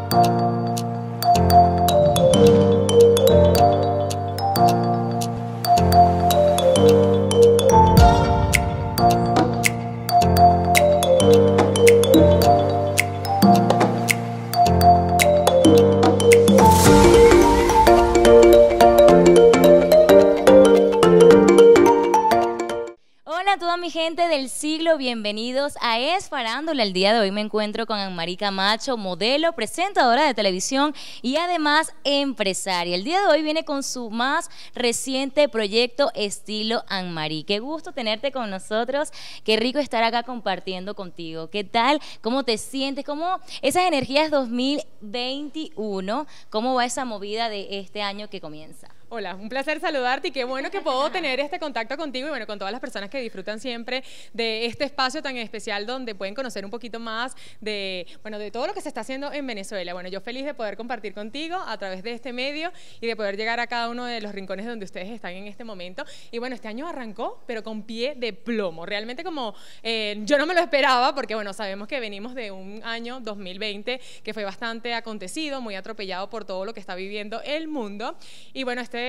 Hola a toda mi gente del siglo, bienvenidos a Es Farándula. El día de hoy me encuentro con Anne-Marie Camacho, modelo, presentadora de televisión y además empresaria. El día de hoy viene con su más reciente proyecto Estilo Anne-Marie. Qué gusto tenerte con nosotros, qué rico estar acá compartiendo contigo. ¿Qué tal? ¿Cómo te sientes? ¿Cómo esas energías 2021? ¿Cómo va esa movida de este año que comienza? Hola, un placer saludarte y qué bueno que puedo tener este contacto contigo y bueno, con todas las personas que disfrutan siempre de este espacio tan especial donde pueden conocer un poquito más de, bueno, de todo lo que se está haciendo en Venezuela. Bueno, yo feliz de poder compartir contigo a través de este medio y de poder llegar a cada uno de los rincones donde ustedes están en este momento. Y bueno, este año arrancó, pero con pie de plomo. Realmente como yo no me lo esperaba porque bueno, sabemos que venimos de un año 2020 que fue bastante acontecido, muy atropellado por todo lo que está viviendo el mundo. Y bueno, este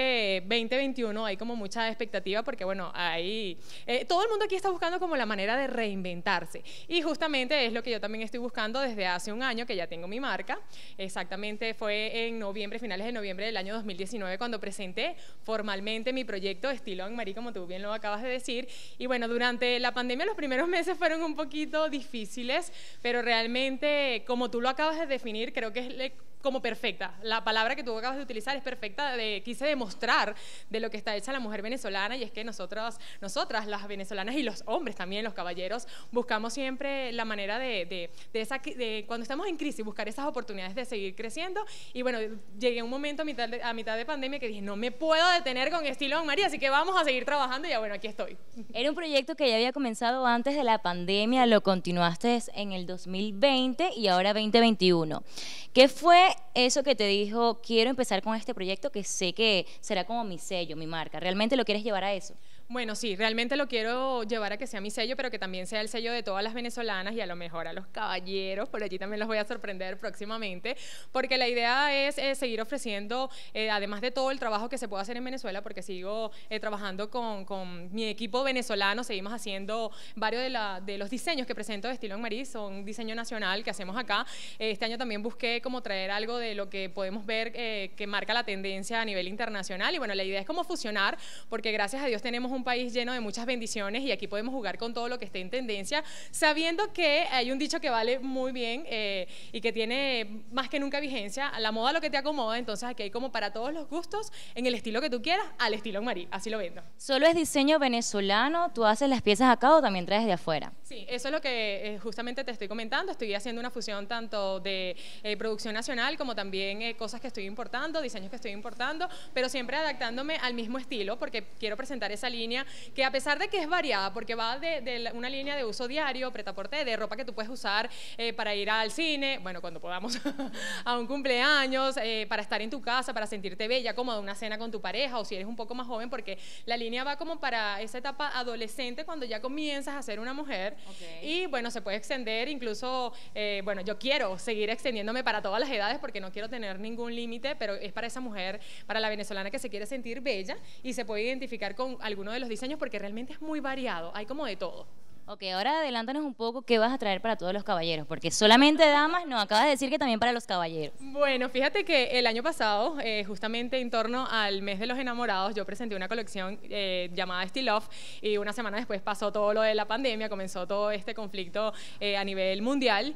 2021 hay como mucha expectativa porque bueno, todo el mundo aquí está buscando como la manera de reinventarse y justamente es lo que yo también estoy buscando desde hace un año que ya tengo mi marca. Exactamente fue en noviembre, finales de noviembre del año 2019 cuando presenté formalmente mi proyecto Estilo Anne-Marie, como tú bien lo acabas de decir. Y bueno, durante la pandemia los primeros meses fueron un poquito difíciles, pero realmente como tú lo acabas de definir, creo que es como perfecta. La palabra que tú acabas de utilizar es perfecta. Quise demostrar de lo que está hecha la mujer venezolana y es que nosotras las venezolanas y los hombres también, los caballeros, buscamos siempre la manera de cuando estamos en crisis, buscar esas oportunidades de seguir creciendo. Y bueno, llegué a un momento a mitad de pandemia que dije, no me puedo detener con Estilo Anne-Marie, así que vamos a seguir trabajando y ya bueno, aquí estoy. Era un proyecto que ya había comenzado antes de la pandemia, lo continuaste en el 2020 y ahora 2021. ¿Qué fue eso que te dijo, quiero empezar con este proyecto que sé que será como mi sello, mi marca? ¿Realmente lo quieres llevar a eso? Bueno, sí, realmente lo quiero llevar a que sea mi sello, pero que también sea el sello de todas las venezolanas y a lo mejor a los caballeros, por allí también los voy a sorprender próximamente, porque la idea es seguir ofreciendo, además de todo el trabajo que se puede hacer en Venezuela, porque sigo trabajando con mi equipo venezolano, seguimos haciendo varios de los diseños que presento de Estilo Anne-Marie, son diseño nacional que hacemos acá. Este año también busqué como traer algo de lo que podemos ver que marca la tendencia a nivel internacional y bueno, la idea es como fusionar, porque gracias a Dios tenemos un país lleno de muchas bendiciones y aquí podemos jugar con todo lo que esté en tendencia, sabiendo que hay un dicho que vale muy bien y que tiene más que nunca vigencia, la moda lo que te acomoda, entonces aquí hay como para todos los gustos, en el estilo que tú quieras, al estilo Anne-Marie, así lo vendo. ¿Solo es diseño venezolano? ¿Tú haces las piezas acá o también traes de afuera? Sí, eso es lo que justamente te estoy comentando, estoy haciendo una fusión tanto de producción nacional como también cosas que estoy importando, diseños que estoy importando, pero siempre adaptándome al mismo estilo porque quiero presentar esa línea que a pesar de que es variada, porque va de una línea de uso diario, prêt-à-porter, de ropa que tú puedes usar para ir al cine, bueno, cuando podamos, a un cumpleaños, para estar en tu casa, para sentirte bella, cómoda, una cena con tu pareja, o si eres un poco más joven, porque la línea va como para esa etapa adolescente, cuando ya comienzas a ser una mujer, y bueno, se puede extender incluso, bueno, yo quiero seguir extendiéndome para todas las edades, porque no quiero tener ningún límite, pero es para esa mujer, para la venezolana que se quiere sentir bella, y se puede identificar con alguno de los diseños porque realmente es muy variado, hay como de todo. Ok, ahora adelántanos un poco qué vas a traer para todos los caballeros, porque solamente damas, no, acabas de decir que también para los caballeros. Bueno, fíjate que el año pasado, justamente en torno al mes de los enamorados, yo presenté una colección llamada Still Off y una semana después pasó todo lo de la pandemia, comenzó todo este conflicto a nivel mundial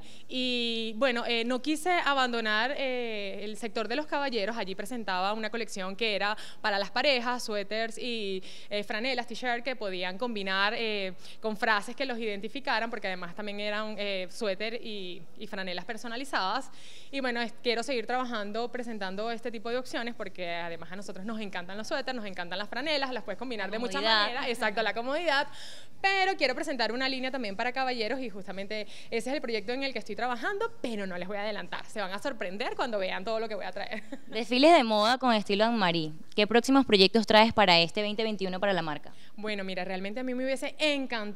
y bueno, no quise abandonar el sector de los caballeros, allí presentaba una colección que era para las parejas, suéteres y franelas, t-shirt que podían combinar con frases que los identificaran, porque además también eran suéter y franelas personalizadas. Y bueno, quiero seguir trabajando, presentando este tipo de opciones, porque además a nosotros nos encantan los suéteres, nos encantan las franelas, las puedes combinar de muchas maneras, exacto, la comodidad, pero quiero presentar una línea también para caballeros y justamente ese es el proyecto en el que estoy trabajando, pero no les voy a adelantar, se van a sorprender cuando vean todo lo que voy a traer. Desfiles de moda con estilo Anne-Marie. ¿Qué próximos proyectos traes para este 2021 para la marca? Bueno, mira, realmente a mí me hubiese encantado comenzar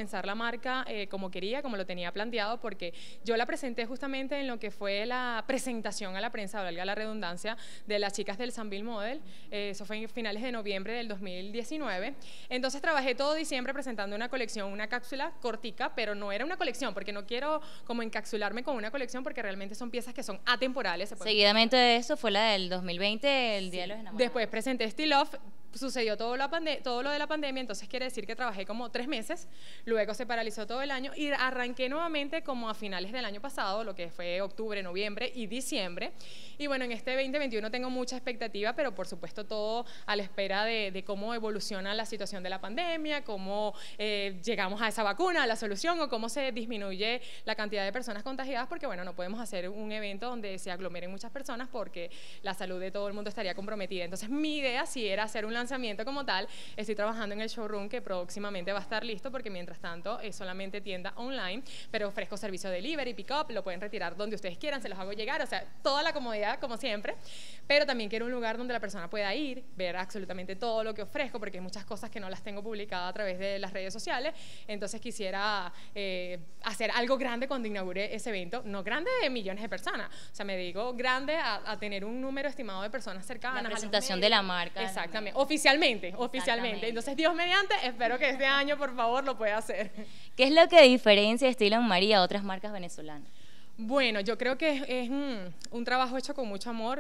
comenzar la marca como quería, como lo tenía planteado, porque yo la presenté justamente en lo que fue la presentación a la prensa, valga la redundancia, de las chicas del Sambil Model. Eso fue en finales de noviembre del 2019. Entonces trabajé todo diciembre presentando una colección, una cápsula cortica, pero no era una colección, porque no quiero como encapsularme con una colección, porque realmente son piezas que son atemporales. Seguidamente de eso fue la del 2020, el Día de los Enamorados. Después presenté Still Love, sucedió todo lo de la pandemia, entonces quiere decir que trabajé como 3 meses, luego se paralizó todo el año y arranqué nuevamente como a finales del año pasado, lo que fue octubre, noviembre y diciembre. Y bueno, en este 2021 tengo mucha expectativa, pero por supuesto todo a la espera de cómo evoluciona la situación de la pandemia, cómo llegamos a esa vacuna, a la solución, o cómo se disminuye la cantidad de personas contagiadas, porque bueno, no podemos hacer un evento donde se aglomeren muchas personas porque la salud de todo el mundo estaría comprometida. Entonces mi idea sí era hacer un lanzamiento como tal. Estoy trabajando en el showroom que próximamente va a estar listo, porque mientras tanto es solamente tienda online, pero ofrezco servicio de delivery, pick up, lo pueden retirar donde ustedes quieran, se los hago llegar, o sea, toda la comodidad como siempre, pero también quiero un lugar donde la persona pueda ir, ver absolutamente todo lo que ofrezco, porque hay muchas cosas que no las tengo publicadas a través de las redes sociales. Entonces quisiera hacer algo grande cuando inaugure ese evento, no grande de millones de personas, o sea, me digo grande a tener un número estimado de personas cercanas. La presentación de la marca. Exactamente, oficialmente. Entonces, Dios mediante, espero que este año, por favor, lo pueda hacer. ¿Qué es lo que diferencia Estilo Anne-Marie a otras marcas venezolanas? Bueno, yo creo que es un trabajo hecho con mucho amor.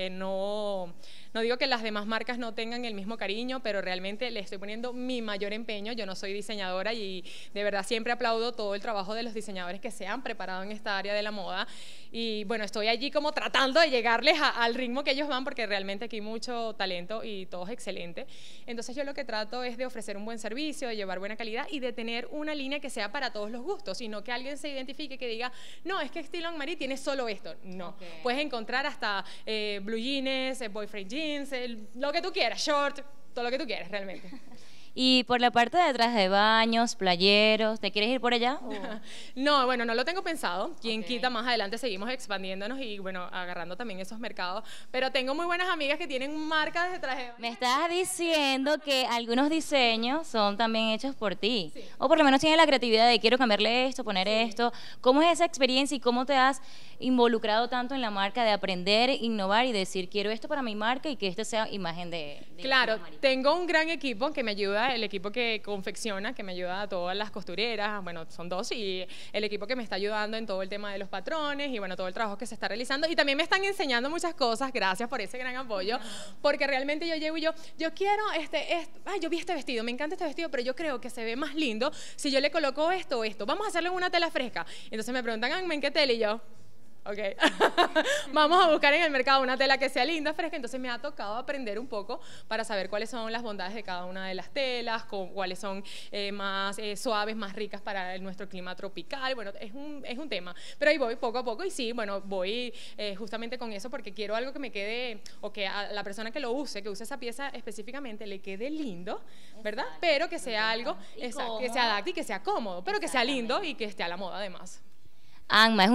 No digo que las demás marcas no tengan el mismo cariño, pero realmente le estoy poniendo mi mayor empeño. Yo no soy diseñadora y de verdad siempre aplaudo todo el trabajo de los diseñadores que se han preparado en esta área de la moda. Y bueno, estoy allí como tratando de llegarles al ritmo que ellos van, porque realmente aquí hay mucho talento y todo es excelente. Entonces yo lo que trato es de ofrecer un buen servicio, de llevar buena calidad y de tener una línea que sea para todos los gustos, y no que alguien se identifique, que diga, no, es que Estilo Anne-Marie tiene solo esto. No, puedes encontrar hasta blue jeans, boyfriend jeans, lo que tú quieras, short, todo lo que tú quieras realmente. Y por la parte de atrás de baños, playeros, ¿te quieres ir por allá? No, bueno, no lo tengo pensado. Quien quita, más adelante seguimos expandiéndonos y bueno, agarrando también esos mercados. Pero tengo muy buenas amigas que tienen marcas de traje de baño. Me estás diciendo que algunos diseños son también hechos por ti. Sí. O por lo menos tienes la creatividad de quiero cambiarle esto, poner esto. ¿Cómo es esa experiencia y cómo te has involucrado tanto en la marca de aprender, innovar y decir quiero esto para mi marca y que este sea imagen de Claro, tengo un gran equipo que me ayuda, el equipo que confecciona, que me ayuda a todas las costureras, bueno, son 2, y el equipo que me está ayudando en todo el tema de los patrones y bueno, todo el trabajo que se está realizando, y también me están enseñando muchas cosas. Gracias por ese gran apoyo, porque realmente yo llego y yo quiero yo vi este vestido, me encanta este vestido, pero yo creo que se ve más lindo si yo le coloco esto o esto, vamos a hacerlo en una tela fresca. Entonces me preguntan, ¿en qué tela? Y yo, ok, vamos a buscar en el mercado una tela que sea linda, fresca. Entonces me ha tocado aprender un poco para saber cuáles son las bondades de cada una de las telas, cuáles son más suaves, más ricas para nuestro clima tropical. Bueno, es un tema, pero ahí voy poco a poco y sí, bueno, voy justamente con eso, porque quiero algo que me quede, o que a la persona que use esa pieza específicamente le quede lindo, ¿verdad? Pero que sea algo que se adapte y que sea cómodo, pero que sea lindo y que esté a la moda además. Anma es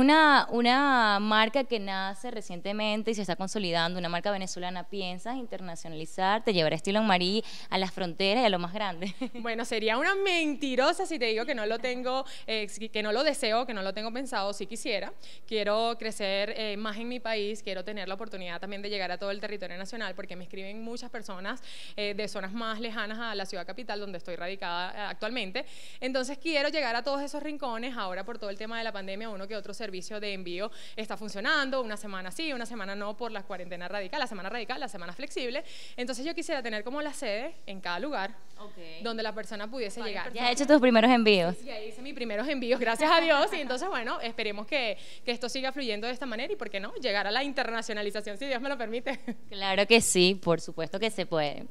una marca que nace recientemente y se está consolidando, una marca venezolana. ¿Piensas internacionalizar, llevar Estilo Anne-Marie a las fronteras y a lo más grande? Bueno, sería una mentirosa si te digo que no lo tengo, que no lo deseo, que no lo tengo pensado. Si quisiera, quiero crecer más en mi país, quiero tener la oportunidad también de llegar a todo el territorio nacional, porque me escriben muchas personas de zonas más lejanas a la ciudad capital, donde estoy radicada actualmente. Entonces quiero llegar a todos esos rincones. Ahora, por todo el tema de la pandemia, uno que otro servicio de envío está funcionando, una semana sí, una semana no, por la cuarentena radical, la semana flexible. Entonces yo quisiera tener como la sede en cada lugar donde la persona pudiese llegar. ¿Ya has hecho tus primeros envíos? Sí, ya hice mis primeros envíos, gracias a Dios, y entonces bueno, esperemos que esto siga fluyendo de esta manera y, ¿por qué no?, llegar a la internacionalización, si Dios me lo permite. Claro que sí, por supuesto que se puede.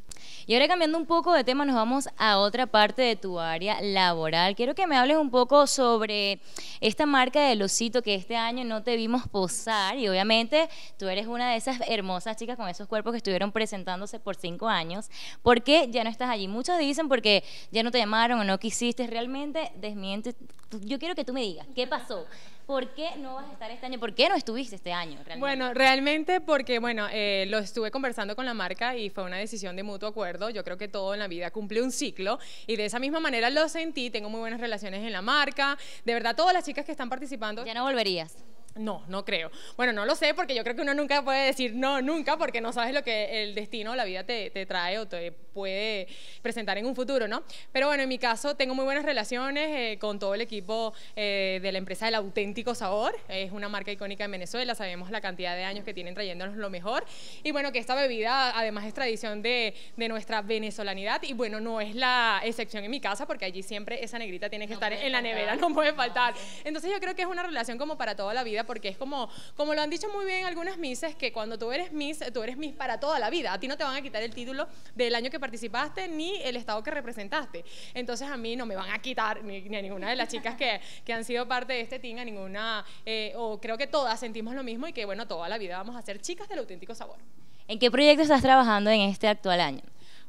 Y ahora, cambiando un poco de tema, nos vamos a otra parte de tu área laboral. Quiero que me hables un poco sobre esta marca marca del osito que este año no te vimos posar y obviamente tú eres una de esas hermosas chicas con esos cuerpos que estuvieron presentándose por 5 años. ¿Por qué ya no estás allí? Muchos dicen porque ya no te llamaron o no quisiste. Realmente desmiente. Yo quiero que tú me digas, ¿qué pasó? ¿Por qué no vas a estar este año? ¿Por qué no estuviste este año? Realmente? Bueno, realmente porque, bueno, lo estuve conversando con la marca y fue una decisión de mutuo acuerdo. Yo creo que todo en la vida cumple un ciclo y de esa misma manera lo sentí. Tengo muy buenas relaciones en la marca. De verdad, todas las chicas que están participando... ¿Ya no volverías? No, no creo. Bueno, no lo sé porque yo creo que uno nunca puede decir no, nunca, porque no sabes lo que el destino o la vida te trae o te puede presentar en un futuro, ¿no? Pero bueno, en mi caso tengo muy buenas relaciones con todo el equipo de la empresa del Auténtico Sabor. Es una marca icónica en Venezuela, sabemos la cantidad de años que tienen trayéndonos lo mejor. Y bueno, que esta bebida además es tradición de nuestra venezolanidad y bueno, no es la excepción en mi casa porque allí siempre esa negrita tiene que estar en la nevera, no puede faltar. Entonces yo creo que es una relación como para toda la vida porque es como lo han dicho muy bien algunas misses, que cuando tú eres Miss para toda la vida. A ti no te van a quitar el título del año que participaste ni el estado que representaste. Entonces a mí no me van a quitar, ni a ninguna de las chicas que han sido parte de este team, a ninguna, o creo que todas sentimos lo mismo y que bueno, toda la vida vamos a ser chicas del Auténtico Sabor. ¿En qué proyecto estás trabajando en este actual año?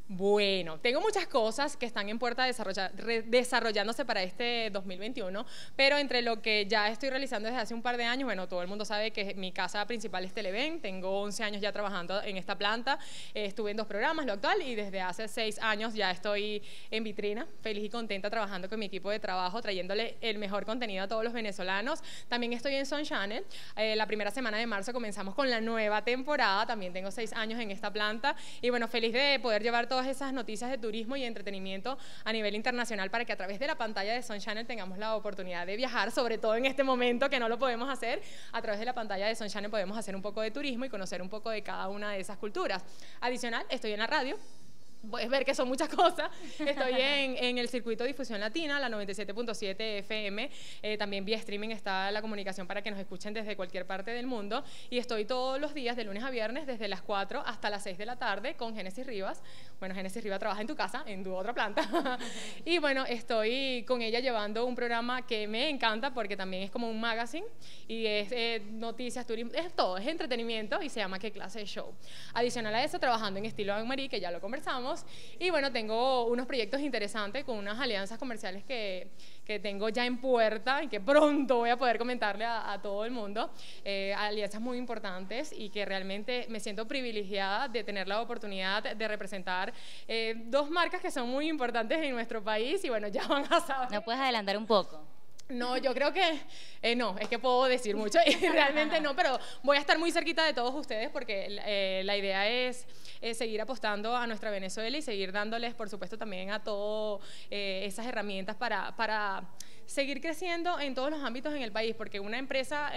Bueno, tengo muchas cosas que están en puerta desarrollándose para este 2021, pero entre lo que ya estoy realizando desde hace un par de años, bueno, todo el mundo sabe que mi casa principal es Televen, tengo 11 años ya trabajando en esta planta, estuve en 2 programas, lo actual, y desde hace 6 años ya estoy en vitrina, feliz y contenta trabajando con mi equipo de trabajo, trayéndole el mejor contenido a todos los venezolanos. También estoy en Sun Channel, la primera semana de marzo comenzamos con la nueva temporada, también tengo 6 años en esta planta, y bueno, feliz de poder llevar todas esas noticias de turismo y entretenimiento a nivel internacional para que a través de la pantalla de Sun Channel tengamos la oportunidad de viajar, sobre todo en este momento que no lo podemos hacer. A través de la pantalla de Sun Channel podemos hacer un poco de turismo y conocer un poco de cada una de esas culturas. Adicional, estoy en la radio. Puedes ver que son muchas cosas. Estoy en el circuito de difusión latina, la 97.7 FM. También vía streaming está la comunicación para que nos escuchen desde cualquier parte del mundo. Y estoy todos los días, de lunes a viernes, desde las 4 hasta las 6 de la tarde con Génesis Rivas. Bueno, Génesis Rivas trabaja en tu casa, en tu otra planta. Y bueno, estoy con ella llevando un programa que me encanta porque también es como un magazine y es noticias, turismo, es todo, es entretenimiento y se llama ¿Qué clase de show? Adicional a eso, trabajando en estilo Anne-Marie, que ya lo conversamos. Y bueno, tengo unos proyectos interesantes con unas alianzas comerciales que tengo ya en puerta y que pronto voy a poder comentarle a todo el mundo. Alianzas muy importantes y que realmente me siento privilegiada de tener la oportunidad de representar 2 marcas que son muy importantes en nuestro país y bueno, ya van a saber. ¿No puedes adelantar un poco? No, yo creo que no, es que puedo decir mucho y realmente no, pero voy a estar muy cerquita de todos ustedes porque la idea es seguir apostando a nuestra Venezuela y seguir dándoles, por supuesto, también a todas esas herramientas para seguir creciendo en todos los ámbitos en el país, porque una empresa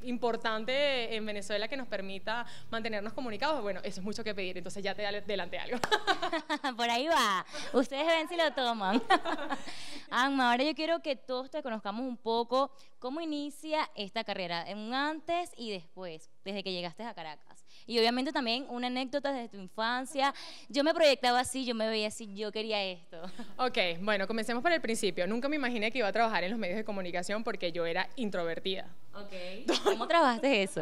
importante en Venezuela que nos permita mantenernos comunicados, bueno, eso es mucho que pedir, entonces ya te adelanté algo. Por ahí va, ustedes ven si lo toman. Anma, ahora yo quiero que todos te conozcamos un poco cómo inicia esta carrera, en un antes y después, desde que llegaste a Caracas. Y obviamente también una anécdota desde tu infancia. Yo me proyectaba así, yo me veía así, yo quería esto. Ok, bueno, comencemos por el principio. Nunca me imaginé que iba a trabajar en los medios de comunicación porque yo era introvertida. Ok, ¿cómo trabajaste eso?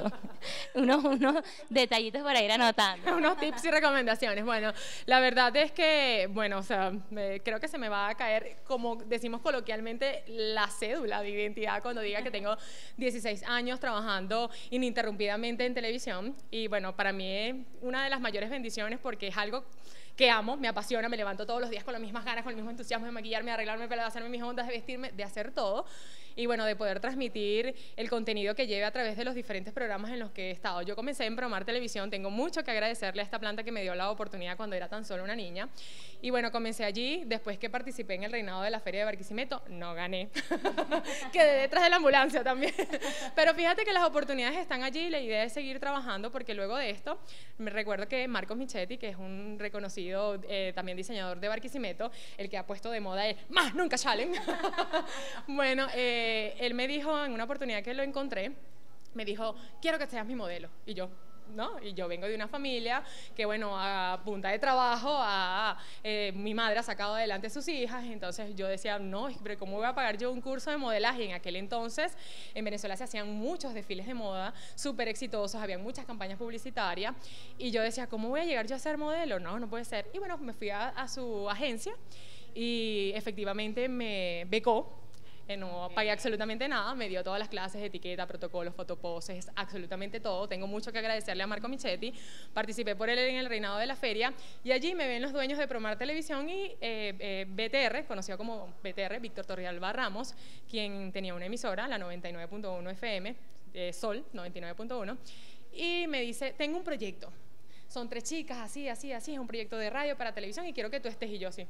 unos detallitos para ir anotando. Unos tips y recomendaciones. Bueno, la verdad es que, bueno, o sea, creo que se me va a caer, como decimos coloquialmente, la cédula de identidad cuando diga que tengo 16 años trabajando ininterrumpidamente en televisión. Y bueno, para mí es una de las mayores bendiciones porque es algo que amo, me apasiona, me levanto todos los días con las mismas ganas, con el mismo entusiasmo de maquillarme, de arreglarme el pelo, de hacerme mis ondas, de vestirme, de hacer todo. Y bueno, de poder transmitir el contenido que lleve a través de los diferentes programas en los que he estado. Yo comencé en Promar Televisión, tengo mucho que agradecerle a esta planta que me dio la oportunidad cuando era tan solo una niña. Y bueno, comencé allí, después que participé en el reinado de la Feria de Barquisimeto, no gané. Quedé detrás de la ambulancia también. Pero fíjate que las oportunidades están allí y la idea es seguir trabajando porque luego de esto, me recuerdo que Marcos Michetti, que es un reconocido también diseñador de Barquisimeto, el que ha puesto de moda el más nunca challenge. Bueno, él me dijo en una oportunidad que lo encontré, me dijo, quiero que seas mi modelo. Y yo, ¿no? Y yo vengo de una familia que, bueno, a punta de trabajo, mi madre ha sacado adelante a sus hijas, entonces yo decía, no, pero ¿cómo voy a pagar yo un curso de modelaje? Y en aquel entonces, en Venezuela se hacían muchos desfiles de moda, súper exitosos, había muchas campañas publicitarias, y yo decía, ¿cómo voy a llegar yo a ser modelo? No, no puede ser. Y bueno, me fui a su agencia, y efectivamente me becó. No pagué absolutamente nada, me dio todas las clases, etiqueta, protocolos, fotoposes, absolutamente todo. Tengo mucho que agradecerle a Marco Michetti. Participé por él en el reinado de la feria y allí me ven los dueños de Promar Televisión y BTR, conocido como BTR, Víctor Torrealba Ramos, quien tenía una emisora, la 99.1 FM, Sol 99.1, y me dice, tengo un proyecto. Son 3 chicas, así, así, así, es un proyecto de radio para televisión y quiero que tú estés. Y yo así.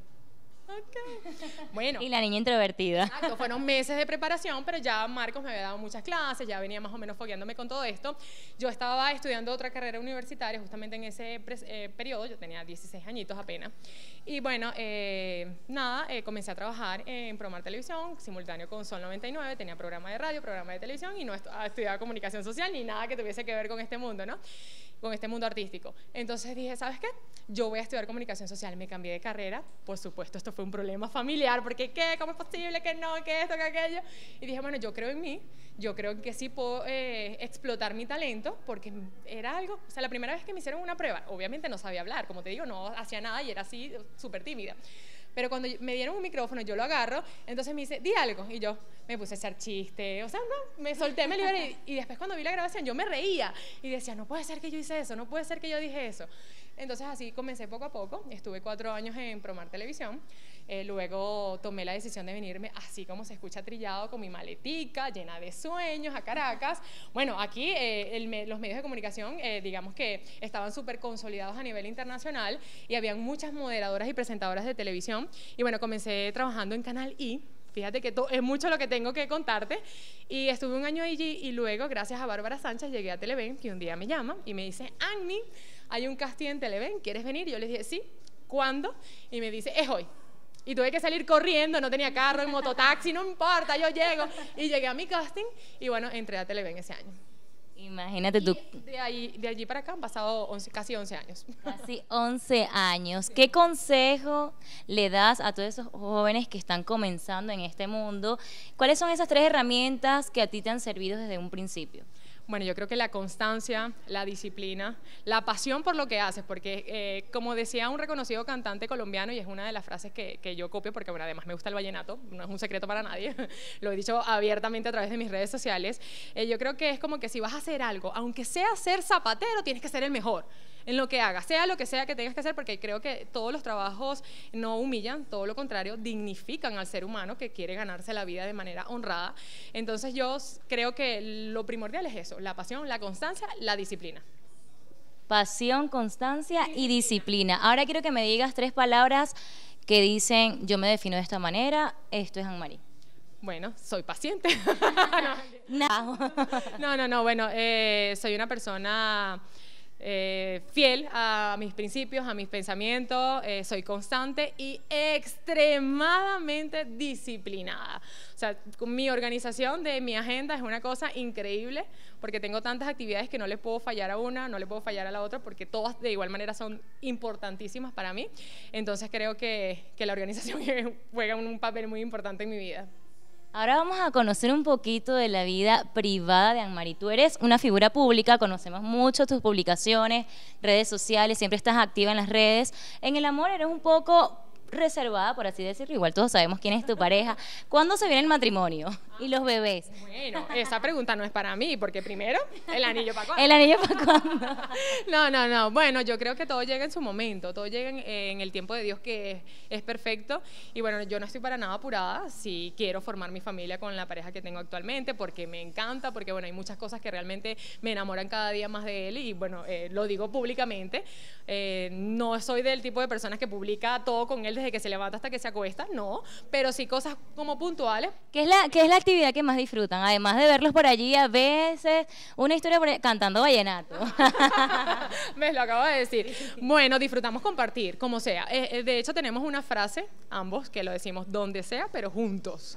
Okay. Bueno. Y la niña introvertida. Exacto, fueron meses de preparación, pero ya Marcos me había dado muchas clases, ya venía más o menos fogueándome con todo esto. Yo estaba estudiando otra carrera universitaria justamente en ese periodo, yo tenía 16 añitos apenas. Y bueno, comencé a trabajar en Promar Televisión, simultáneo con Sol 99, tenía programa de radio, programa de televisión y no estudiaba comunicación social ni nada que tuviese que ver con este mundo, ¿no? Con este mundo artístico. Entonces dije, ¿sabes qué? Yo voy a estudiar comunicación social, me cambié de carrera, por supuesto esto fue un problema familiar, porque ¿qué? ¿Cómo es posible que no? ¿Qué esto? ¿Qué aquello? Y dije, bueno, yo creo en mí, yo creo que sí puedo explotar mi talento, porque era algo, o sea, la primera vez que me hicieron una prueba, obviamente no sabía hablar, como te digo, no hacía nada y era así súper tímida. Pero cuando me dieron un micrófono, yo lo agarro, entonces me dice, di algo, y yo me puse a echar chiste, o sea, no, me solté, me liberé, y después cuando vi la grabación yo me reía, y decía, no puede ser que yo hice eso, no puede ser que yo dije eso. Entonces así comencé poco a poco, estuve 4 años en Promar Televisión, luego tomé la decisión de venirme, así como se escucha trillado, con mi maletica, llena de sueños, a Caracas. Bueno, aquí los medios de comunicación, digamos que estaban súper consolidados a nivel internacional, y habían muchas moderadoras y presentadoras de televisión, y bueno, comencé trabajando en Canal I. Fíjate que es mucho lo que tengo que contarte, y estuve un año allí, y luego, gracias a Bárbara Sánchez, llegué a Televen, que un día me llama y me dice, Annie, hay un casting en Televen, ¿quieres venir? Y yo le dije, sí, ¿cuándo? Y me dice, es hoy. Y tuve que salir corriendo, no tenía carro, en mototaxi, no importa, yo llego. Y llegué a mi casting, y bueno, entré a Televen ese año. Imagínate tú. De allí para acá han pasado casi 11 años. Casi 11 años. ¿Qué consejo le das a todos esos jóvenes que están comenzando en este mundo? ¿Cuáles son esas 3 herramientas que a ti te han servido desde un principio? Bueno, yo creo que la constancia, la disciplina, la pasión por lo que haces, porque como decía un reconocido cantante colombiano, y es una de las frases que yo copio, porque bueno, además me gusta el vallenato, no es un secreto para nadie, lo he dicho abiertamente a través de mis redes sociales, yo creo que es como que si vas a hacer algo, aunque sea ser zapatero, tienes que ser el mejor en lo que hagas, sea lo que sea que tengas que hacer, porque creo que todos los trabajos no humillan, todo lo contrario, dignifican al ser humano que quiere ganarse la vida de manera honrada. Entonces yo creo que lo primordial es eso, la pasión, la constancia, la disciplina. Pasión, constancia y disciplina. Ahora quiero que me digas 3 palabras que dicen, yo me defino de esta manera, esto es Anne-Marie. Bueno, soy paciente. No. Bueno, soy una persona fiel a mis principios, a mis pensamientos, soy constante y extremadamente disciplinada. O sea, mi organización de mi agenda es una cosa increíble, porque tengo tantas actividades que no le puedo fallar a una, no le puedo fallar a la otra, porque todas de igual manera son importantísimas para mí. Entonces creo que la organización juega un papel muy importante en mi vida. Ahora vamos a conocer un poquito de la vida privada de Anne-Marie. Tú eres una figura pública, conocemos mucho tus publicaciones, redes sociales, siempre estás activa en las redes. En el amor eres un poco reservada, por así decirlo, igual todos sabemos quién es tu pareja. ¿Cuándo se viene el matrimonio y los bebés? Bueno, esa pregunta no es para mí, porque primero, ¿el anillo para cuándo? ¿El anillo para cuándo? No, bueno, yo creo que todo llega en su momento, todo llega en el tiempo de Dios, que es perfecto, y bueno, yo no estoy para nada apurada, sí quiero formar mi familia con la pareja que tengo actualmente, porque me encanta, porque bueno, hay muchas cosas que realmente me enamoran cada día más de él, y bueno, lo digo públicamente, no soy del tipo de personas que publica todo con él desde que se levanta hasta que se acuesta, no, pero sí cosas como puntuales. ¿Qué es la actividad que más disfrutan? Además de verlos por allí, a veces, una historia cantando vallenato. Me lo acabo de decir. Bueno, disfrutamos compartir, como sea. De hecho, tenemos una frase, ambos, que lo decimos donde sea, pero juntos.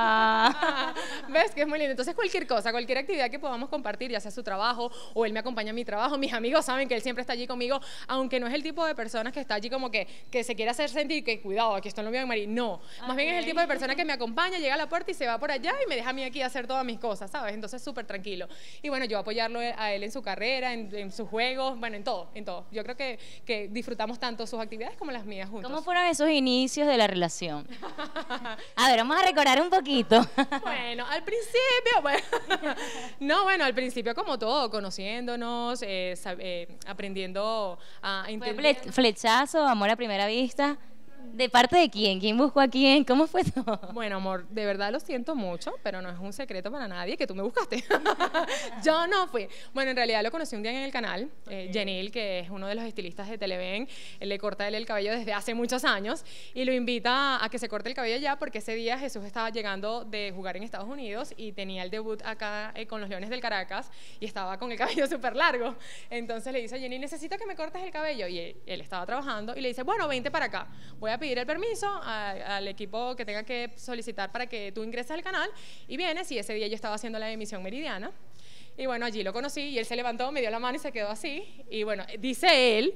Ah. ¿Ves? Que es muy lindo. Entonces, cualquier cosa, cualquier actividad que podamos compartir, ya sea su trabajo o él me acompaña a mi trabajo, mis amigos saben que él siempre está allí conmigo, aunque no es el tipo de personas que está allí como que se quiere hacer sentir que, cuidado, aquí estoy en lo mío, Mari. No, más bien es el tipo de persona que me acompaña, llega a la puerta y se va por allá y me deja a mí aquí hacer todas mis cosas, ¿sabes? Entonces, súper tranquilo. Y bueno, yo apoyarlo a él en su carrera, en sus juegos, bueno, en todo, en todo. Yo creo que disfrutamos tanto sus actividades como las mías juntos. ¿Cómo fueron esos inicios de la relación? A ver, vamos a recordar un poquito. Bueno, al principio, bueno, no, bueno, al principio como todo, conociéndonos, aprendiendo a entender. ¿Fue flechazo, amor a primera vista? ¿De parte de quién? ¿Quién buscó a quién? ¿Cómo fue todo? Bueno, amor, de verdad lo siento mucho, pero no es un secreto para nadie que tú me buscaste. Yo no fui. Bueno, en realidad lo conocí un día en el canal, Jenil, que es uno de los estilistas de Televen. Él le corta él el cabello desde hace muchos años y lo invita a que se corte el cabello ya porque ese día Jesús estaba llegando de jugar en Estados Unidos y tenía el debut acá con los Leones del Caracas y estaba con el cabello súper largo. Entonces le dice a Jenil, necesito que me cortes el cabello. Y él estaba trabajando y le dice, bueno, vente para acá. Voy a pedir el permiso al equipo que tenga que solicitar para que tú ingreses al canal y vienes. Y ese día yo estaba haciendo la emisión meridiana y bueno, allí lo conocí y él se levantó, me dio la mano y se quedó así y bueno, dice él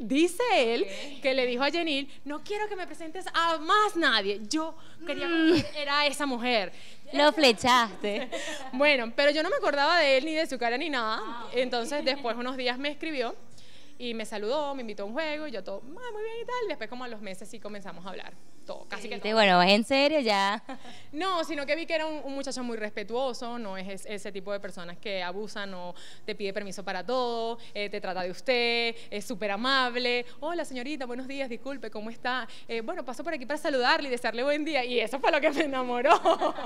que le dijo a Jenil, no quiero que me presentes a más nadie, yo quería que era esa mujer. Lo flechaste. Bueno, pero yo no me acordaba de él ni de su cara ni nada. Entonces después unos días me escribió y me saludó, me invitó a un juego y yo todo, muy bien y tal. Después como a los meses sí comenzamos a hablar, todo, casi que todo. Bueno, ¿es en serio ya? No, sino que vi que era un muchacho muy respetuoso, no es ese tipo de personas que abusan o te pide permiso para todo, te trata de usted, es súper amable. Hola señorita, buenos días, disculpe, ¿cómo está? Bueno, paso por aquí para saludarle y desearle buen día y eso fue lo que me enamoró.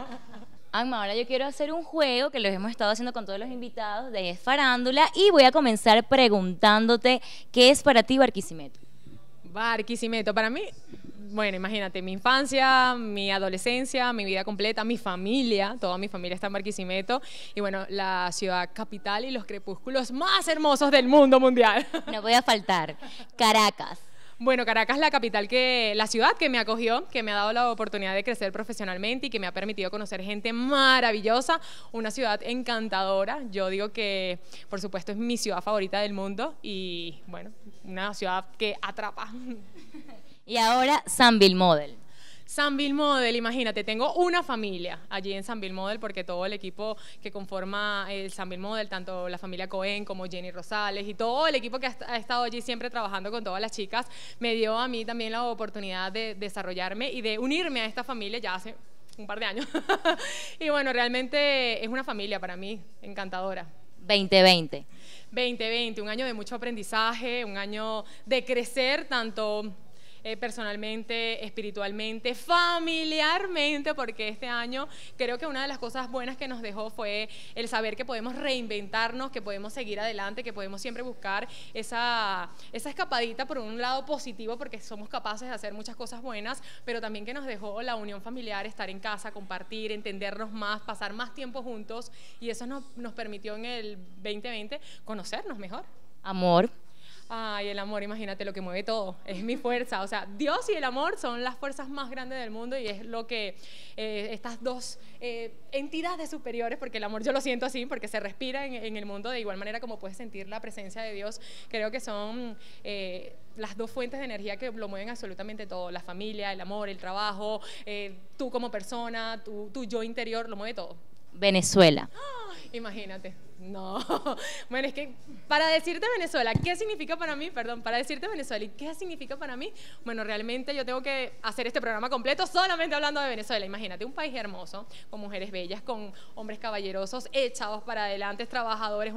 Alma, ahora yo quiero hacer un juego que los hemos estado haciendo con todos los invitados de Es Farándula y voy a comenzar preguntándote ¿qué es para ti Barquisimeto? Barquisimeto, para mí, bueno, imagínate, mi infancia, mi adolescencia, mi vida completa, mi familia, toda mi familia está en Barquisimeto y bueno, la ciudad capital y los crepúsculos más hermosos del mundo mundial. No voy a faltar. Caracas. Bueno, Caracas es la capital, la ciudad que me acogió, que me ha dado la oportunidad de crecer profesionalmente y que me ha permitido conocer gente maravillosa, una ciudad encantadora. Yo digo que, por supuesto, es mi ciudad favorita del mundo y, bueno, una ciudad que atrapa. Y ahora, Sanville Model. Sanville Model, imagínate, tengo una familia allí en Sanville Model porque todo el equipo que conforma el Sanville Model, tanto la familia Cohen como Jenny Rosales y todo el equipo que ha estado allí siempre trabajando con todas las chicas, me dio a mí también la oportunidad de desarrollarme y de unirme a esta familia ya hace un par de años. Y bueno, realmente es una familia para mí encantadora. 2020. 2020, un año de mucho aprendizaje, un año de crecer tanto personalmente, espiritualmente, familiarmente, porque este año creo que una de las cosas buenas que nos dejó fue el saber que podemos reinventarnos, que podemos seguir adelante, que podemos siempre buscar esa escapadita por un lado positivo, porque somos capaces de hacer muchas cosas buenas, pero también que nos dejó la unión familiar, estar en casa, compartir, entendernos más, pasar más tiempo juntos, y eso nos permitió en el 2020 conocernos mejor. Amor. Ay, el amor, imagínate, lo que mueve todo, es mi fuerza, o sea, Dios y el amor son las fuerzas más grandes del mundo y es lo que estas dos entidades superiores, porque el amor yo lo siento así, porque se respira en el mundo de igual manera como puedes sentir la presencia de Dios, creo que son las dos fuentes de energía que lo mueven absolutamente todo, la familia, el amor, el trabajo, tú como persona, tu yo interior, lo mueve todo. Venezuela. Imagínate. No, bueno, es que para decirte Venezuela, ¿qué significa para mí? Perdón, para decirte Venezuela, ¿y qué significa para mí? Bueno, realmente yo tengo que hacer este programa completo solamente hablando de Venezuela. Imagínate, un país hermoso, con mujeres bellas, con hombres caballerosos, echados para adelante, trabajadores,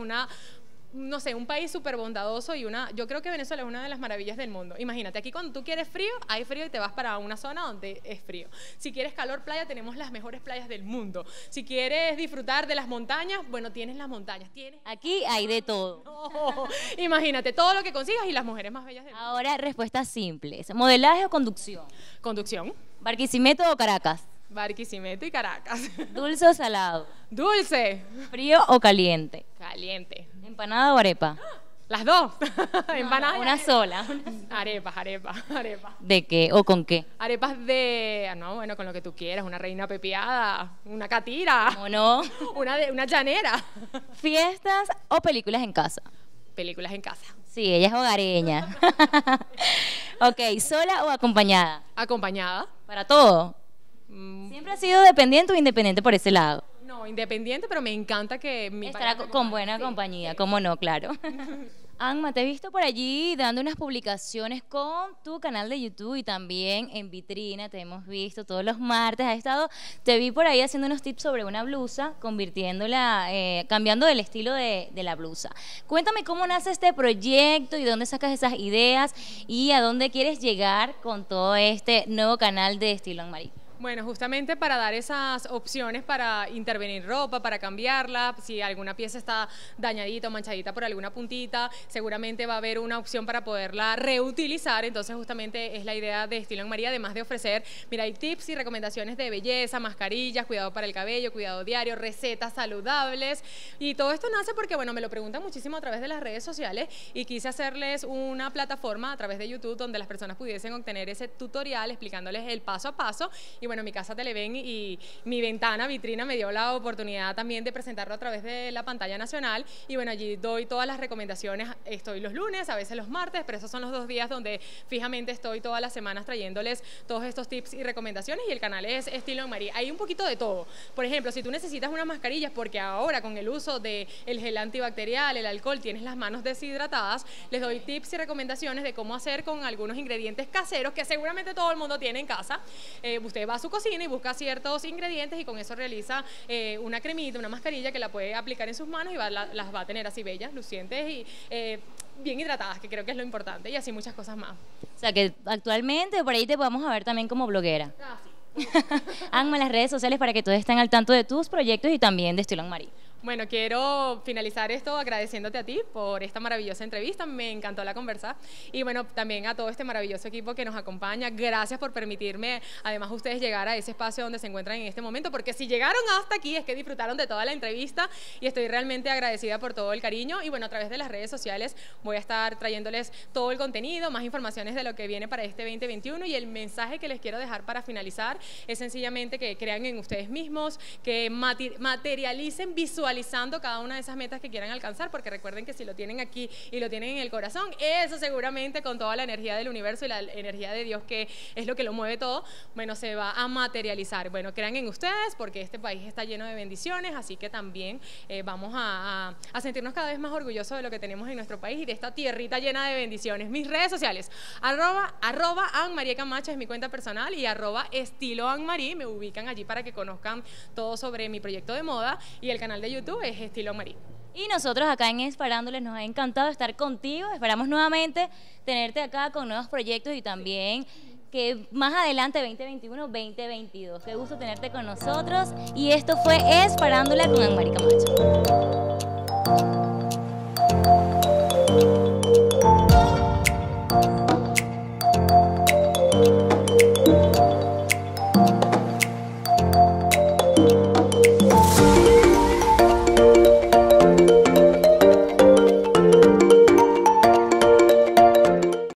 no sé, un país súper bondadoso y yo creo que Venezuela es una de las maravillas del mundo. Imagínate, aquí cuando tú quieres frío, hay frío y te vas para una zona donde es frío. Si quieres calor, playa, tenemos las mejores playas del mundo. Si quieres disfrutar de las montañas, bueno, tienes las montañas. Aquí hay de todo. No, Imagínate, todo lo que consigas y las mujeres más bellas del mundo. Ahora, respuestas simples. ¿Modelaje o conducción? Conducción, ¿Barquisimeto o Caracas? Barquisimeto y Caracas. ¿Dulce o salado? Dulce, ¿Frío o caliente? caliente. ¿Empanada o arepa? Las dos. Empanadas. Una sola. Arepas, arepas. ¿De qué o con qué? Arepas de, no, bueno, con lo que tú quieras, una reina pepiada, una catira, ¿O no? una llanera. ¿Fiestas o películas en casa? Películas en casa. Sí, ella es hogareña. Ok, ¿sola o acompañada? Acompañada. Para todo. Mm, ¿Siempre has sido dependiente o independiente por ese lado? no, independiente, pero me encanta que mi Estará pareja me con acompañe. buena Sí. compañía, cómo no, claro. Anma, te he visto por allí dando unas publicaciones con tu canal de YouTube y también en Vitrina, te hemos visto todos los martes, has estado, te vi por ahí haciendo unos tips sobre una blusa, convirtiéndola, cambiando el estilo de la blusa. Cuéntame cómo nace este proyecto y dónde sacas esas ideas y a dónde quieres llegar con todo este nuevo canal de Estilo Anne-Marie. Bueno, justamente para dar esas opciones para intervenir ropa, para cambiarla, si alguna pieza está dañadita o manchadita por alguna puntita, seguramente va a haber una opción para poderla reutilizar, entonces justamente es la idea de Estilo Anne-Marie, además de ofrecer, mira, hay tips y recomendaciones de belleza, mascarillas, cuidado para el cabello, cuidado diario, recetas saludables, y todo esto nace porque, bueno, me lo preguntan muchísimo a través de las redes sociales y quise hacerles una plataforma a través de YouTube donde las personas pudiesen obtener ese tutorial explicándoles el paso a paso. Y bueno, mi casa Televen y mi ventana, vitrina, me dio la oportunidad también de presentarlo a través de la pantalla nacional. Y bueno, allí doy todas las recomendaciones. Estoy los lunes, a veces los martes, pero esos son los 2 días donde fijamente estoy todas las semanas trayéndoles todos estos tips y recomendaciones. Y el canal es Estilo Anne-Marie. Hay un poquito de todo. Por ejemplo, si tú necesitas unas mascarillas, porque ahora con el uso del gel antibacterial, el alcohol, tienes las manos deshidratadas, les doy tips y recomendaciones de cómo hacer con algunos ingredientes caseros que seguramente todo el mundo tiene en casa. Usted va a su cocina y busca ciertos ingredientes y con eso realiza una cremita, una mascarilla que la puede aplicar en sus manos y las va a tener así bellas, lucientes y bien hidratadas, que creo que es lo importante, y así muchas cosas más. O sea que actualmente por ahí te podemos ver también como bloguera. Ah, sí. Anma, las redes sociales para que todos estén al tanto de tus proyectos y también de Estilo Anne-Marie. Bueno, quiero finalizar esto agradeciéndote a ti por esta maravillosa entrevista, me encantó la conversa y bueno, también a todo este maravilloso equipo que nos acompaña, gracias por permitirme, además ustedes llegar a ese espacio donde se encuentran en este momento, porque si llegaron hasta aquí es que disfrutaron de toda la entrevista y estoy realmente agradecida por todo el cariño y bueno, a través de las redes sociales voy a estar trayéndoles todo el contenido, más informaciones de lo que viene para este 2021 y el mensaje que les quiero dejar para finalizar es sencillamente que crean en ustedes mismos, que materialicen, visualizando cada una de esas metas que quieran alcanzar, porque recuerden que si lo tienen aquí y lo tienen en el corazón, eso seguramente con toda la energía del universo y la energía de Dios, que es lo que lo mueve todo, bueno, se va a materializar. Bueno, crean en ustedes porque este país está lleno de bendiciones, así que también vamos a sentirnos cada vez más orgullosos de lo que tenemos en nuestro país y de esta tierrita llena de bendiciones. Mis redes sociales, arroba Anne-Marie Camacho es mi cuenta personal y arroba Estilo Anne-Marie, me ubican allí para que conozcan todo sobre mi proyecto de moda y el canal de YouTube es Estilo Anne-Marie. Y nosotros acá en Es Farándulas nos ha encantado estar contigo. Esperamos nuevamente tenerte acá con nuevos proyectos y también que más adelante 2021, 2022. Qué gusto tenerte con nosotros. Y esto fue Es Farándula con Anne-Marie Camacho.